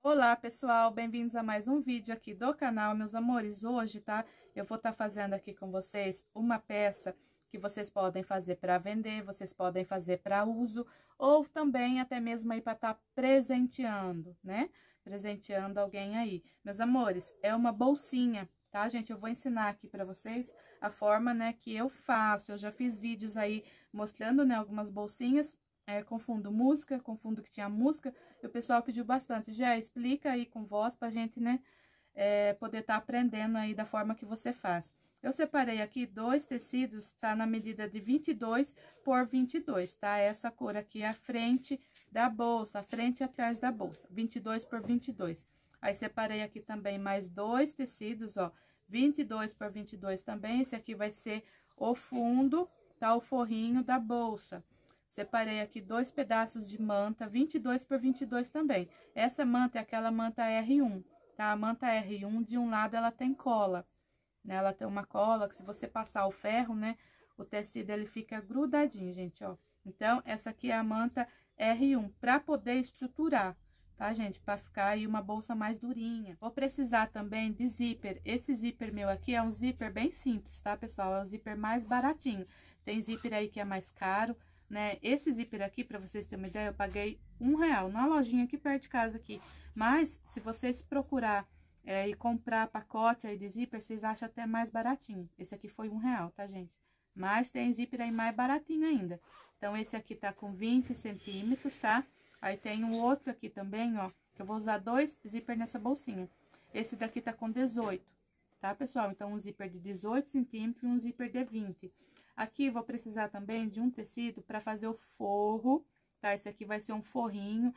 Olá pessoal, bem-vindos a mais um vídeo aqui do canal, meus amores. Hoje, tá? Eu vou estar fazendo aqui com vocês uma peça que vocês podem fazer para vender, vocês podem fazer para uso, ou também até mesmo aí para estar presenteando, né? Presenteando alguém aí. Meus amores, é uma bolsinha, tá, gente? Eu vou ensinar aqui para vocês a forma, né, que eu faço. Eu já fiz vídeos aí mostrando, né, algumas bolsinhas. Com fundo música, com fundo que tinha música, e o pessoal pediu bastante. Já explica aí com voz pra gente, né, poder estar aprendendo aí da forma que você faz. Eu separei aqui dois tecidos, tá na medida de 22 por 22, tá? Essa cor aqui é a frente da bolsa, a frente e atrás da bolsa, 22 por 22. Aí, separei aqui também mais dois tecidos, ó, 22 por 22 também. Esse aqui vai ser o fundo, tá? O forrinho da bolsa. Separei aqui dois pedaços de manta, 22 por 22 também. Essa manta é aquela manta R1, tá? A manta R1, de um lado ela tem cola, né? Ela tem uma cola que, se você passar o ferro, né, o tecido ele fica grudadinho, gente, ó. Então, essa aqui é a manta R1, pra poder estruturar, tá, gente? Pra ficar aí uma bolsa mais durinha. Vou precisar também de zíper. Esse zíper meu aqui é um zíper bem simples, tá, pessoal? É o zíper mais baratinho. Tem zíper aí que é mais caro, né? Esse zíper aqui, pra vocês terem uma ideia, eu paguei R$1 na lojinha aqui perto de casa aqui. Mas, se vocês procurar e comprar pacote aí de zíper, vocês acham até mais baratinho. Esse aqui foi R$1, tá, gente? Mas tem zíper aí mais baratinho ainda. Então, esse aqui tá com 20 centímetros, tá? Aí tem um outro aqui também, ó, que eu vou usar dois zíper nessa bolsinha. Esse daqui tá com 18, tá, pessoal? Então, um zíper de 18 centímetros e um zíper de 20. Aqui, vou precisar também de um tecido para fazer o forro, tá? Esse aqui vai ser um forrinho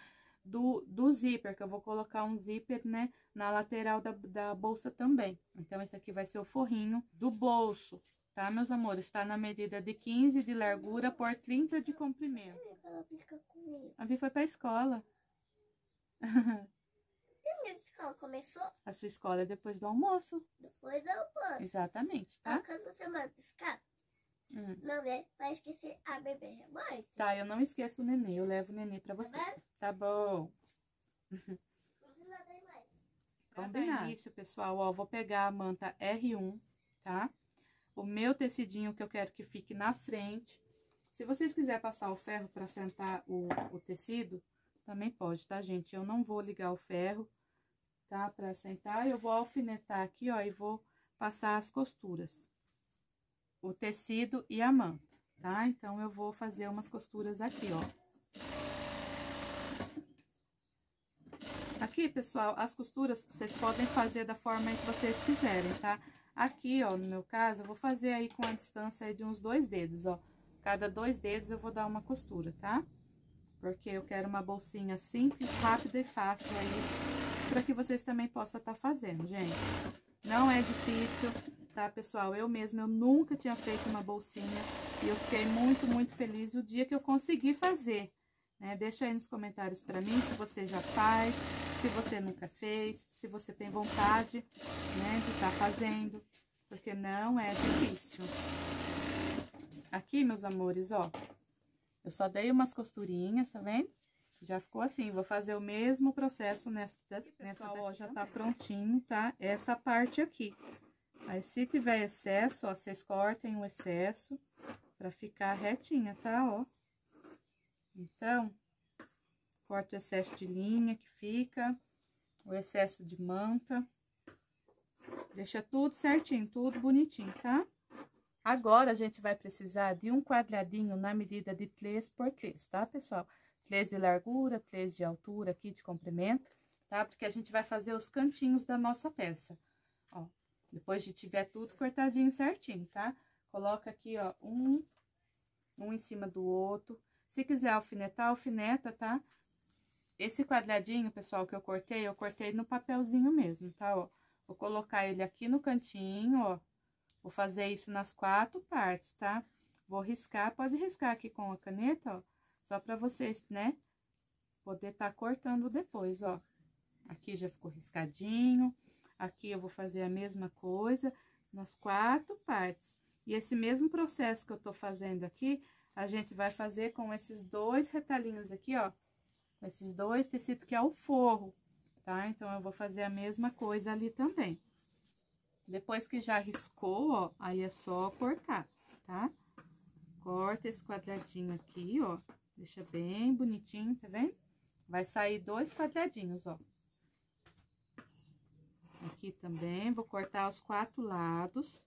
do zíper, que eu vou colocar um zíper, né, na lateral da bolsa também. Então, esse aqui vai ser o forrinho do bolso, tá, meus amores? Tá na medida de 15 de largura por 30 de comprimento. A Vi foi pra escola. E a minha escola começou? A sua escola é depois do almoço. Depois do almoço. Exatamente, tá? Quando você manda piscar, não é? Vai esquecer a bebê rebanho. Tá, eu não esqueço o nenê, eu levo o nenê pra você. Tá bom. Combinado. Isso, pessoal, ó, vou pegar a manta R1, tá? O meu tecidinho que eu quero que fique na frente. Se vocês quiserem passar o ferro pra sentar o tecido, também pode, tá, gente? Eu não vou ligar o ferro, tá? Pra sentar, eu vou alfinetar aqui, ó, e vou passar as costuras. O tecido e a manta, tá? Então, eu vou fazer umas costuras aqui, ó. Aqui, pessoal, as costuras vocês podem fazer da forma que vocês quiserem, tá? Aqui, ó, no meu caso, eu vou fazer aí com a distância aí de uns 2 dedos, ó. Cada 2 dedos eu vou dar uma costura, tá? Porque eu quero uma bolsinha simples, rápida e fácil aí, para que vocês também possam estar fazendo, gente. Não é difícil, tá, pessoal? Eu mesma, eu nunca tinha feito uma bolsinha e eu fiquei muito, muito feliz o dia que eu consegui fazer, né? Deixa aí nos comentários pra mim se você já faz, se você nunca fez, se você tem vontade, né, de estar fazendo, porque não é difícil. Aqui, meus amores, ó, eu só dei umas costurinhas, tá vendo? Já ficou assim, vou fazer o mesmo processo nessa daqui, ó, já tá prontinho, tá? Essa parte aqui. Aí, se tiver excesso, ó, vocês cortem o excesso pra ficar retinha, tá, ó? Então, corta o excesso de linha que fica, o excesso de manta. Deixa tudo certinho, tudo bonitinho, tá? Agora, a gente vai precisar de um quadradinho na medida de 3 por 3, tá, pessoal? 3 de largura, 3 de altura aqui, de comprimento, tá? Porque a gente vai fazer os cantinhos da nossa peça, ó. Depois de tiver tudo cortadinho certinho, tá? Coloca aqui, ó, um em cima do outro. Se quiser alfinetar, alfineta, tá? Esse quadradinho, pessoal, que eu cortei no papelzinho mesmo, tá, ó? Vou colocar ele aqui no cantinho, ó. Vou fazer isso nas 4 partes, tá? Vou riscar, pode riscar aqui com a caneta, ó. Só pra vocês, né, poder tá cortando depois, ó. Aqui já ficou riscadinho. Aqui eu vou fazer a mesma coisa nas 4 partes. E esse mesmo processo que eu tô fazendo aqui, a gente vai fazer com esses 2 retalhinhos aqui, ó. Esses 2 tecidos que é o forro, tá? Então, eu vou fazer a mesma coisa ali também. Depois que já riscou, ó, aí é só cortar, tá? Corta esse quadradinho aqui, ó, deixa bem bonitinho, tá vendo? Vai sair 2 quadradinhos, ó. Aqui também, vou cortar os 4 lados.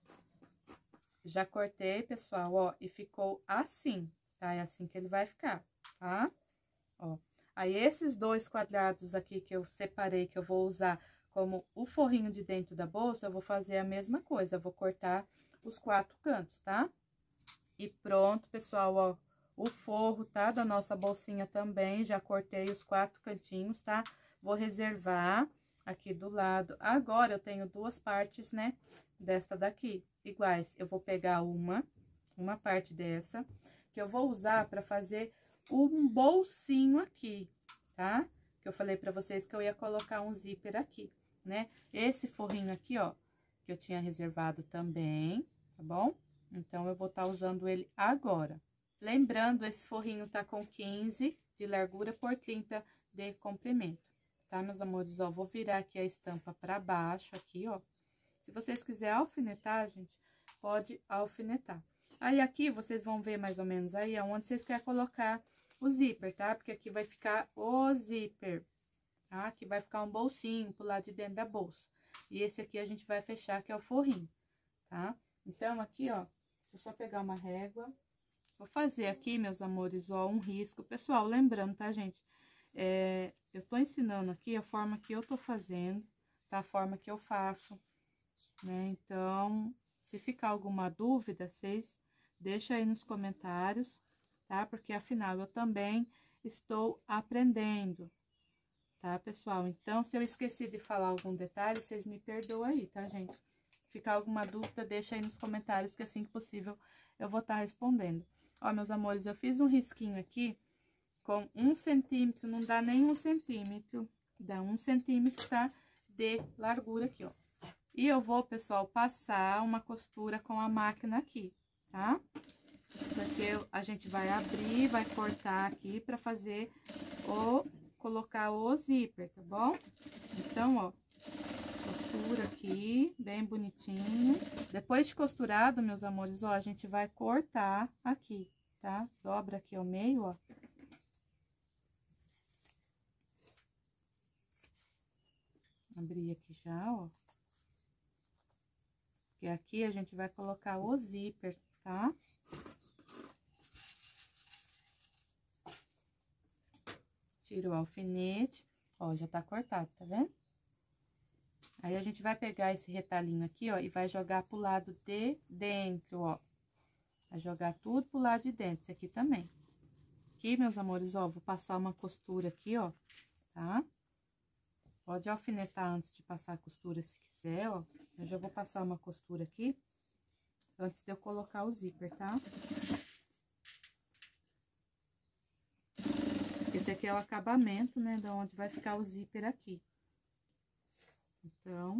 Já cortei, pessoal, ó, e ficou assim, tá? É assim que ele vai ficar, tá? Ó, aí esses 2 quadrados aqui que eu separei, que eu vou usar como o forrinho de dentro da bolsa, eu vou fazer a mesma coisa, eu vou cortar os 4 cantos, tá? E pronto, pessoal, ó, o forro, tá? Da nossa bolsinha também, já cortei os 4 cantinhos, tá? Vou reservar aqui do lado. Agora, eu tenho 2 partes, né? Desta daqui, iguais. Eu vou pegar uma parte dessa, que eu vou usar pra fazer um bolsinho aqui, tá? Que eu falei pra vocês que eu ia colocar um zíper aqui, né? Esse forrinho aqui, ó, que eu tinha reservado também, tá bom? Então, eu vou estar usando ele agora. Lembrando, esse forrinho tá com 15 de largura por 30 de comprimento, tá, meus amores? Ó, vou virar aqui a estampa pra baixo, aqui, ó. Se vocês quiserem alfinetar, gente, pode alfinetar. Aí, aqui, vocês vão ver mais ou menos aí aonde vocês querem colocar o zíper, tá? Porque aqui vai ficar o zíper, tá? Aqui vai ficar um bolsinho pro lado de dentro da bolsa. E esse aqui a gente vai fechar, que é o forrinho, tá? Então, aqui, ó, deixa eu só pegar uma régua. Vou fazer aqui, meus amores, ó, um risco. Pessoal, lembrando, tá, gente? Eu tô ensinando aqui a forma que eu tô fazendo, tá? A forma que eu faço, né? Então, se ficar alguma dúvida, vocês deixam aí nos comentários, tá? Porque, afinal, eu também estou aprendendo, tá, pessoal? Então, se eu esqueci de falar algum detalhe, vocês me perdoam aí, tá, gente? Ficar alguma dúvida, deixa aí nos comentários, que assim que possível eu vou estar respondendo. Ó, meus amores, eu fiz um risquinho aqui com 1 centímetro, não dá nem 1 centímetro, dá 1 centímetro, tá? De largura aqui, ó. E eu vou, pessoal, passar uma costura com a máquina aqui, tá? Porque a gente vai abrir, vai cortar aqui pra fazer colocar o zíper, tá bom? Então, ó, costura aqui, bem bonitinho. Depois de costurado, meus amores, ó, a gente vai cortar aqui, tá? Dobra aqui ao meio, ó. Abri aqui já, ó. Porque aqui a gente vai colocar o zíper, tá? Tiro o alfinete, ó, já tá cortado, tá vendo? Aí, a gente vai pegar esse retalhinho aqui, ó, e vai jogar pro lado de dentro, ó. Vai jogar tudo pro lado de dentro, esse aqui também. Aqui, meus amores, ó, vou passar uma costura aqui, ó, tá? Pode alfinetar antes de passar a costura, se quiser, ó. Eu já vou passar uma costura aqui, antes de eu colocar o zíper, tá? Esse aqui é o acabamento, né, de onde vai ficar o zíper aqui. Então...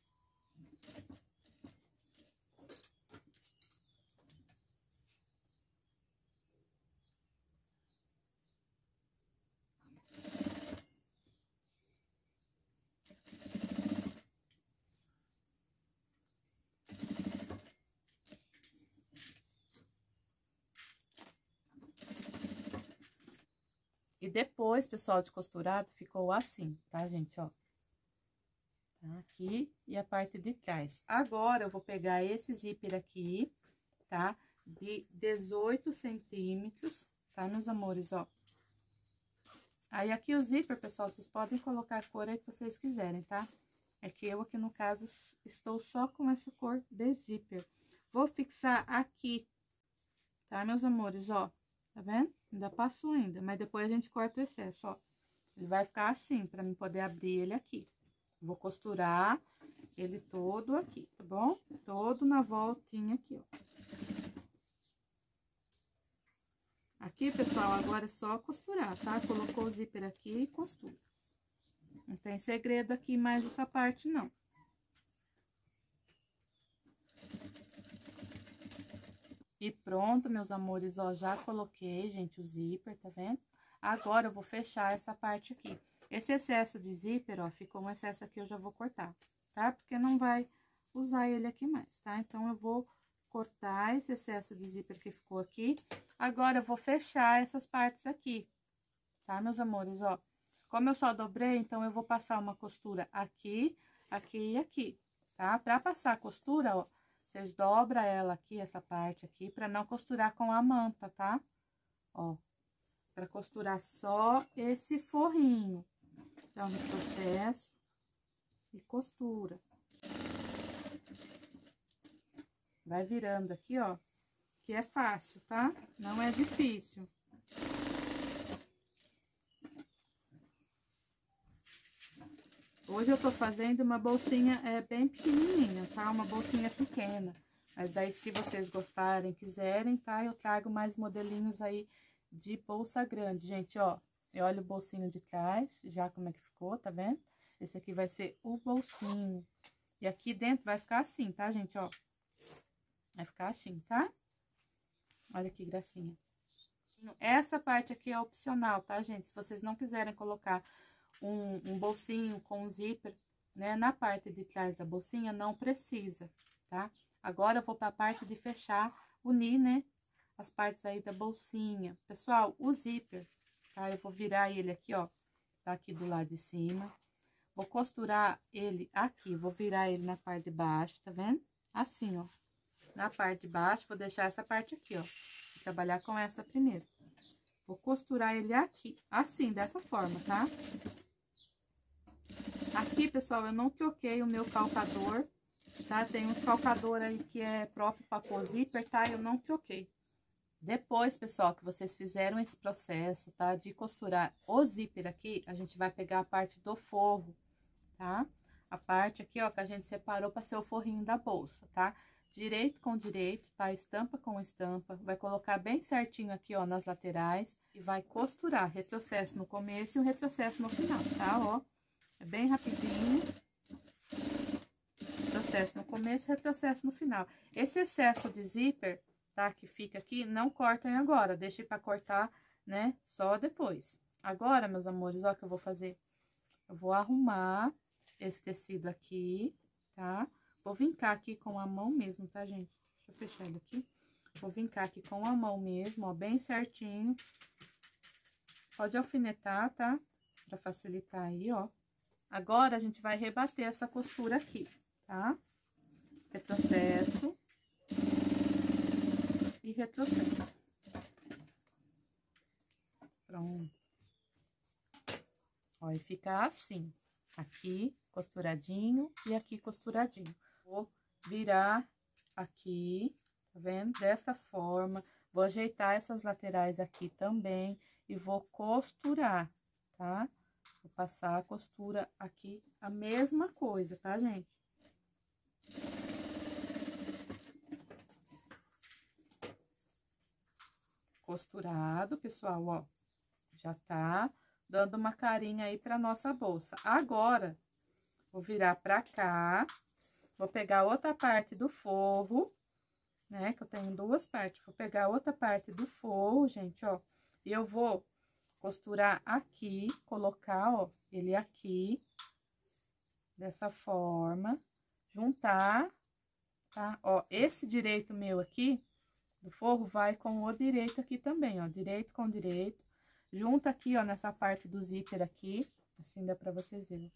E depois, pessoal, de costurado, ficou assim, tá, gente, ó? Tá aqui e a parte de trás. Agora, eu vou pegar esse zíper aqui, tá? De 18 centímetros, tá, meus amores, ó? Aí, aqui o zíper, pessoal, vocês podem colocar a cor aí que vocês quiserem, tá? É que eu, aqui no caso, estou só com essa cor de zíper. Vou fixar aqui, tá, meus amores, ó? Tá vendo? Ainda passou ainda, mas depois a gente corta o excesso, ó. Ele vai ficar assim, pra mim poder abrir ele aqui. Vou costurar ele todo aqui, tá bom? Todo na voltinha aqui, ó. Aqui, pessoal, agora é só costurar, tá? Colocou o zíper aqui e costura. Não tem segredo aqui mais essa parte, não. E pronto, meus amores, ó, já coloquei, gente, o zíper, tá vendo? Agora, eu vou fechar essa parte aqui. Esse excesso de zíper, ó, ficou um excesso aqui, eu já vou cortar, tá? Porque não vai usar ele aqui mais, tá? Então, eu vou cortar esse excesso de zíper que ficou aqui. Agora, eu vou fechar essas partes aqui, tá, meus amores, ó? Como eu só dobrei, então, eu vou passar uma costura aqui, aqui e aqui, tá? Pra passar a costura, ó, vocês dobram ela aqui, essa parte aqui, pra não costurar com a manta, tá? Ó, pra costurar só esse forrinho. Então, retrocesso e costura. Vai virando aqui, ó, que é fácil, tá? Não é difícil. Hoje eu tô fazendo uma bolsinha bem pequenininha, tá? Uma bolsinha pequena. Mas daí, se vocês gostarem, quiserem, tá? Eu trago mais modelinhos aí de bolsa grande, gente, ó. E olha o bolsinho de trás, já como é que ficou, tá vendo? Esse aqui vai ser o bolsinho. E aqui dentro vai ficar assim, tá, gente, ó? Vai ficar assim, tá? Olha que gracinha. Essa parte aqui é opcional, tá, gente? Se vocês não quiserem colocar um bolsinho com zíper, né, na parte de trás da bolsinha, não precisa, tá? Agora, eu vou pra parte de fechar, unir, né, as partes aí da bolsinha. Pessoal, o zíper, tá? Eu vou virar ele aqui, ó, tá aqui do lado de cima. Vou costurar ele aqui, vou virar ele na parte de baixo, tá vendo? Assim, ó. Na parte de baixo, vou deixar essa parte aqui, ó. Vou trabalhar com essa primeiro. Vou costurar ele aqui, assim, dessa forma, tá? Aqui, pessoal, eu não troquei o meu calcador, tá? Tem uns calcador aí que é próprio para pôr zíper, tá? Eu não troquei. Depois, pessoal, que vocês fizeram esse processo, tá? De costurar o zíper aqui, a gente vai pegar a parte do forro, tá? A parte aqui, ó, que a gente separou para ser o forrinho da bolsa, tá? Direito com direito, tá? Estampa com estampa. Vai colocar bem certinho aqui, ó, nas laterais. E vai costurar, retrocesso no começo e o retrocesso no final, tá? Ó, é bem rapidinho. Retrocesso no começo, retrocesso no final. Esse excesso de zíper, tá? Que fica aqui, não cortem agora. Deixem pra cortar, né? Só depois. Agora, meus amores, ó, o que eu vou fazer. Eu vou arrumar esse tecido aqui, tá? Vou vincar aqui com a mão mesmo, tá, gente? Deixa eu fechar ele aqui. Vou vincar aqui com a mão mesmo, ó, bem certinho. Pode alfinetar, tá? Pra facilitar aí, ó. Agora, a gente vai rebater essa costura aqui, tá? Retrocesso. E retrocesso. Pronto. Ó, e fica assim. Aqui, costuradinho, e aqui costuradinho. Vou virar aqui, tá vendo? Dessa forma. Vou ajeitar essas laterais aqui também e vou costurar, tá? Vou passar a costura aqui, a mesma coisa, tá, gente? Costurado, pessoal, ó. Já tá dando uma carinha aí pra nossa bolsa. Agora, vou virar pra cá, vou pegar outra parte do forro, né? Que eu tenho duas partes. Vou pegar outra parte do forro, gente, ó. E eu vou costurar aqui, colocar, ó, ele aqui, dessa forma, juntar, tá? Ó, esse direito meu aqui, do forro, vai com o direito aqui também, ó, direito com direito. Junta aqui, ó, nessa parte do zíper aqui, assim dá pra vocês verem.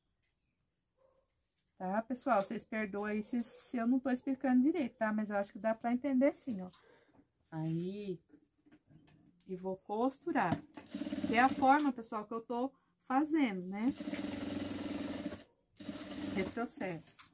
Tá, pessoal? Vocês perdoem aí se eu não tô explicando direito, tá? Mas eu acho que dá pra entender sim, ó. Aí, e vou costurar. Que é a forma, pessoal, que eu tô fazendo, né? Retrocesso.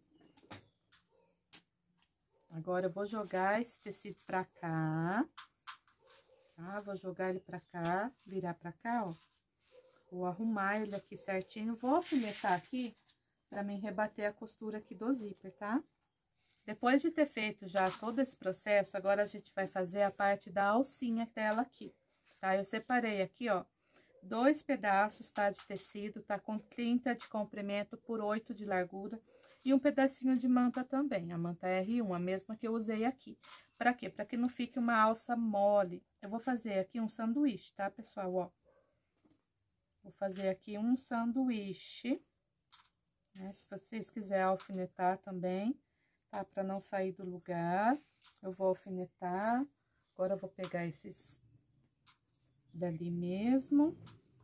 Agora, eu vou jogar esse tecido pra cá. Tá? Vou jogar ele pra cá, virar pra cá, ó. Vou arrumar ele aqui certinho. Vou alfinetar aqui pra mim rebater a costura aqui do zíper, tá? Depois de ter feito já todo esse processo, agora a gente vai fazer a parte da alcinha dela aqui, tá? Eu separei aqui, ó, 2 pedaços, tá? De tecido, tá? Com 30 de comprimento por 8 de largura. E um pedacinho de manta também, a manta R1, a mesma que eu usei aqui. Pra quê? Pra que não fique uma alça mole. Eu vou fazer aqui um sanduíche, tá, pessoal? Ó. Vou fazer aqui um sanduíche, né? Se vocês quiserem alfinetar também, tá? Pra não sair do lugar, eu vou alfinetar. Agora, eu vou pegar esses dali mesmo.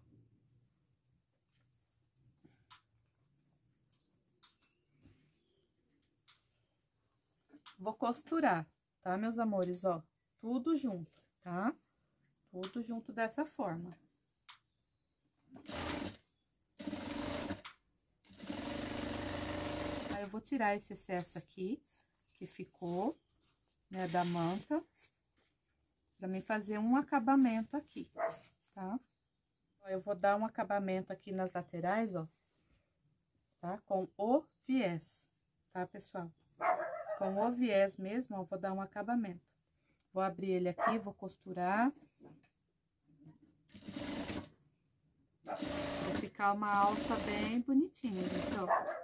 Vou costurar, tá, meus amores? Ó, tudo junto, tá? Tudo junto dessa forma. Aí, eu vou tirar esse excesso aqui, que ficou, né, da manta, pra mim fazer um acabamento aqui, tá? Eu vou dar um acabamento aqui nas laterais, ó, tá? Com o viés, tá, pessoal? Com o viés mesmo, ó, vou dar um acabamento. Vou abrir ele aqui, vou costurar. Vai ficar uma alça bem bonitinha, gente, ó.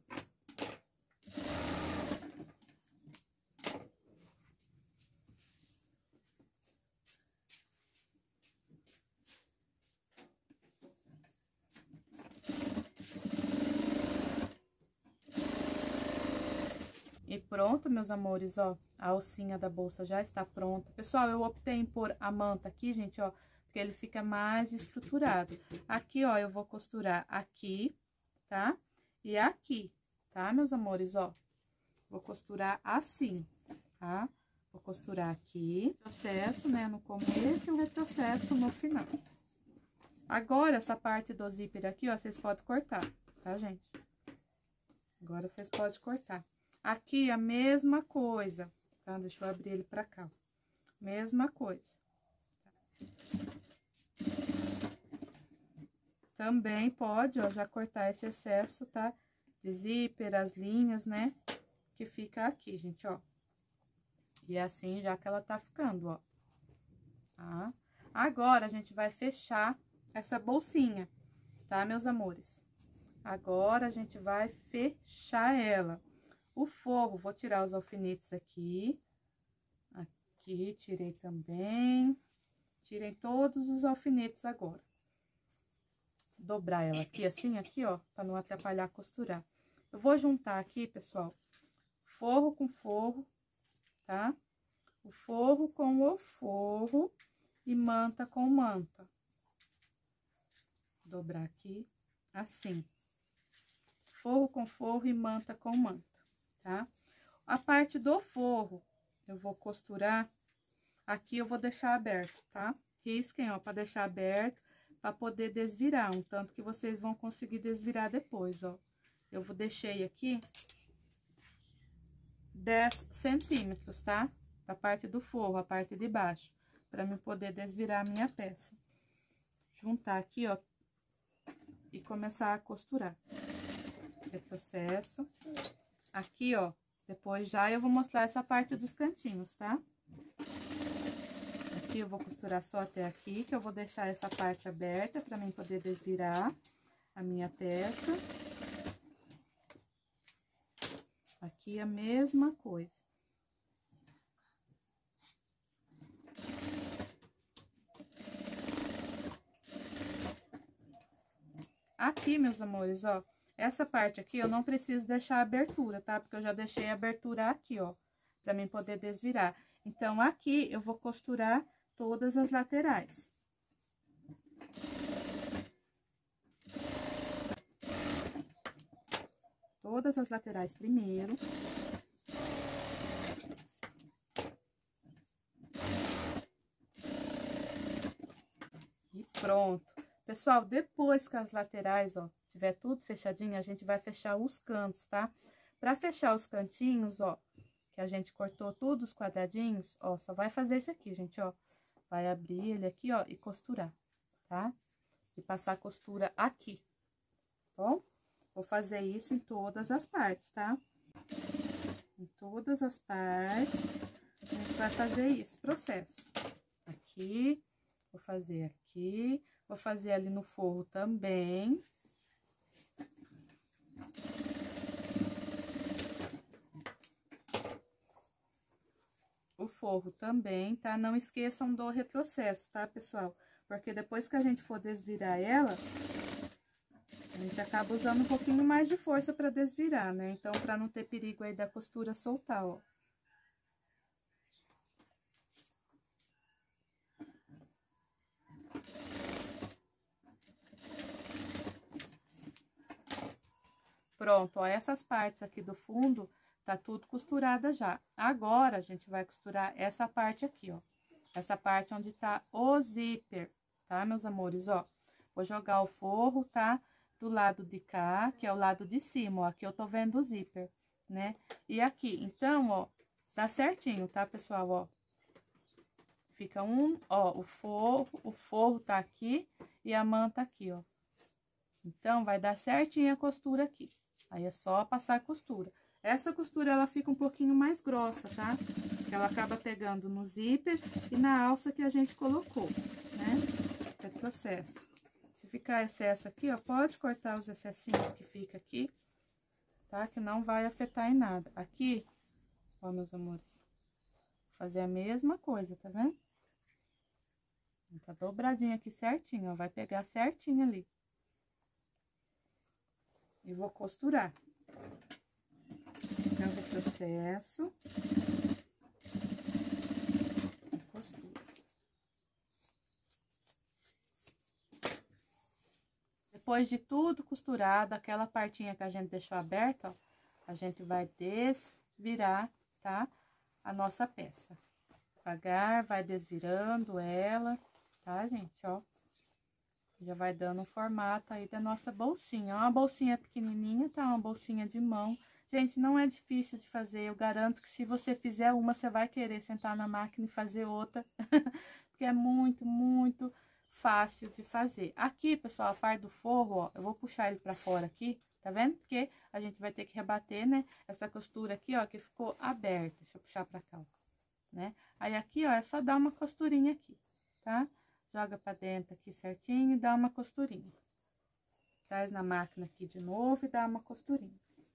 E pronto, meus amores, ó, a alcinha da bolsa já está pronta. Pessoal, eu optei em pôr a manta aqui, gente, ó, porque ele fica mais estruturado. Aqui, ó, eu vou costurar aqui, tá? E aqui, tá, meus amores, ó. Vou costurar assim, tá? Vou costurar aqui, processo, né, no começo e o retrocesso no final. Agora, essa parte do zíper aqui, ó, vocês podem cortar, tá, gente? Agora, vocês podem cortar. Aqui, a mesma coisa, tá? Deixa eu abrir ele pra cá. Mesma coisa. Também pode, ó, já cortar esse excesso, tá? De zíper, as linhas, né? Que fica aqui, gente, ó. E assim, já que ela tá ficando, ó. Tá? Agora, a gente vai fechar essa bolsinha, tá, meus amores? Agora, a gente vai fechar ela. O forro, vou tirar os alfinetes aqui. Aqui, tirei também. Tirei todos os alfinetes agora. Dobrar ela aqui, assim, aqui, ó, pra não atrapalhar a costurar. Eu vou juntar aqui, pessoal, forro com forro, tá? O forro com o forro e manta com manta. Dobrar aqui, assim. Forro com forro e manta com manta, tá? A parte do forro, eu vou costurar, aqui eu vou deixar aberto, tá? Risquem, ó, pra deixar aberto, pra poder desvirar, um tanto que vocês vão conseguir desvirar depois, ó. Eu deixei aqui 10 centímetros, tá? Da parte do forro, a parte de baixo, pra mim poder desvirar a minha peça. Juntar aqui, ó, e começar a costurar. Retrocesso. Aqui, ó, depois já eu vou mostrar essa parte dos cantinhos, tá? Aqui eu vou costurar só até aqui, que eu vou deixar essa parte aberta pra mim poder desvirar a minha peça. Aqui a mesma coisa. Aqui, meus amores, ó, essa parte aqui eu não preciso deixar a abertura, tá? Porque eu já deixei a abertura aqui, ó, pra mim poder desvirar. Então, aqui eu vou costurar todas as laterais. Todas as laterais primeiro. E pronto. Pessoal, depois que as laterais, ó, tiver tudo fechadinho, a gente vai fechar os cantos, tá? Pra fechar os cantinhos, ó, que a gente cortou tudo os quadradinhos, ó, só vai fazer esse aqui, gente, ó. Vai abrir ele aqui, ó, e costurar, tá? E passar a costura aqui, tá bom? Vou fazer isso em todas as partes, tá? Em todas as partes, a gente vai fazer esse processo. Aqui, vou fazer aqui, vou fazer ali no forro também. O forro também, tá? Não esqueçam do retrocesso, tá, pessoal? Porque depois que a gente for desvirar ela, A gente acaba usando um pouquinho mais de força para desvirar, né? Então, para não ter perigo aí da costura soltar, ó. Pronto, ó, essas partes aqui do fundo tá tudo costurada já. Agora, a gente vai costurar essa parte aqui, ó. Essa parte onde tá o zíper, tá, meus amores, ó. Vou jogar o forro, tá? Do lado de cá, que é o lado de cima, ó. Aqui eu tô vendo o zíper, né? E aqui, então, ó, tá certinho, tá, pessoal, ó. Fica ó, o forro tá aqui e a manta aqui, ó. Então, vai dar certinho a costura aqui. Aí, é só passar a costura. Essa costura, ela fica um pouquinho mais grossa, tá? Porque ela acaba pegando no zíper e na alça que a gente colocou, né? É processo. Se ficar excesso aqui, ó, pode cortar os excessinhos que fica aqui, tá? Que não vai afetar em nada. Aqui, ó, meus amores, vou fazer a mesma coisa, tá vendo? Tá dobradinho aqui certinho, ó, vai pegar certinho ali. E vou costurar. Então, o processo. E costura. Depois de tudo costurado, aquela partinha que a gente deixou aberta, ó, a gente vai desvirar, tá? A nossa peça. Devagar, vai desvirando ela, tá, gente, ó. Já vai dando um formato aí da nossa bolsinha. É uma bolsinha pequenininha, tá? Uma bolsinha de mão. Gente, não é difícil de fazer. Eu garanto que se você fizer uma, você vai querer sentar na máquina e fazer outra. Porque é muito, muito fácil de fazer. Aqui, pessoal, a parte do forro, ó, eu vou puxar ele pra fora aqui, tá vendo? Porque a gente vai ter que rebater, né? Essa costura aqui, ó, que ficou aberta. Deixa eu puxar pra cá, ó, né? Aí aqui, ó, é só dar uma costurinha aqui, tá? Joga pra dentro aqui certinho e dá uma costurinha. Traz na máquina aqui de novo e dá uma costurinha.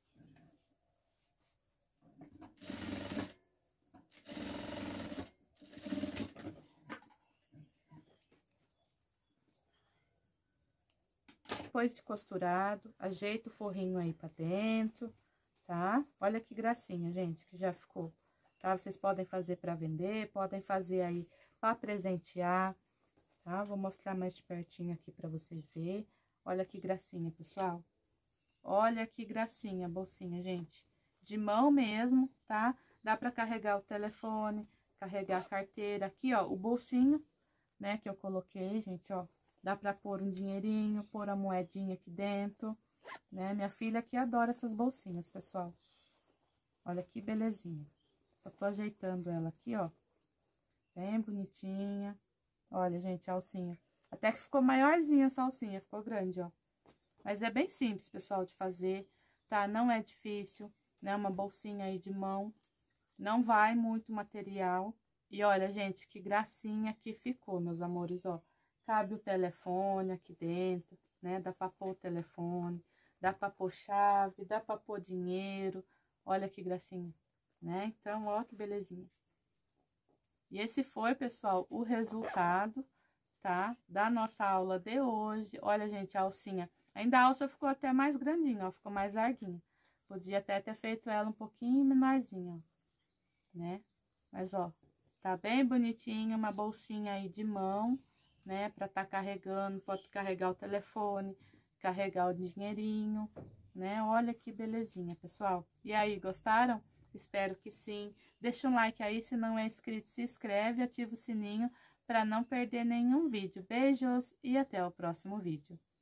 Depois de costurado, ajeita o forrinho aí pra dentro, tá? Olha que gracinha, gente, que já ficou, tá? Vocês podem fazer pra vender, podem fazer aí pra presentear, tá? Vou mostrar mais de pertinho aqui pra vocês verem. Olha que gracinha, pessoal. Olha que gracinha a bolsinha, gente. De mão mesmo, tá? Dá pra carregar o telefone, carregar a carteira. Aqui, ó, o bolsinho, né, que eu coloquei, gente, ó. Dá pra pôr um dinheirinho, pôr a moedinha aqui dentro, né? Minha filha aqui adora essas bolsinhas, pessoal. Olha que belezinha. Só tô ajeitando ela aqui, ó. Bem bonitinha. Olha, gente, a alcinha. Até que ficou maiorzinha essa alcinha, ficou grande, ó. Mas é bem simples, pessoal, de fazer, tá? Não é difícil, né? Uma bolsinha aí de mão. Não vai muito material. E olha, gente, que gracinha que ficou, meus amores, ó. Cabe o telefone aqui dentro, né? Dá pra pôr o telefone, dá pra pôr chave, dá pra pôr dinheiro. Olha que gracinha, né? Então, ó que belezinha. E esse foi, pessoal, o resultado, tá? Da nossa aula de hoje. Olha, gente, a alcinha. Ainda a alça ficou até mais grandinha, ó. Ficou mais larguinha. Podia até ter feito ela um pouquinho menorzinha, ó, né? Mas, ó, tá bem bonitinha, uma bolsinha aí de mão, né? Pra tá carregando, pode carregar o telefone, carregar o dinheirinho, né? Olha que belezinha, pessoal. E aí, gostaram? Espero que sim. Deixa um like aí, se não é inscrito, se inscreve, ativa o sininho para não perder nenhum vídeo. Beijos e até o próximo vídeo.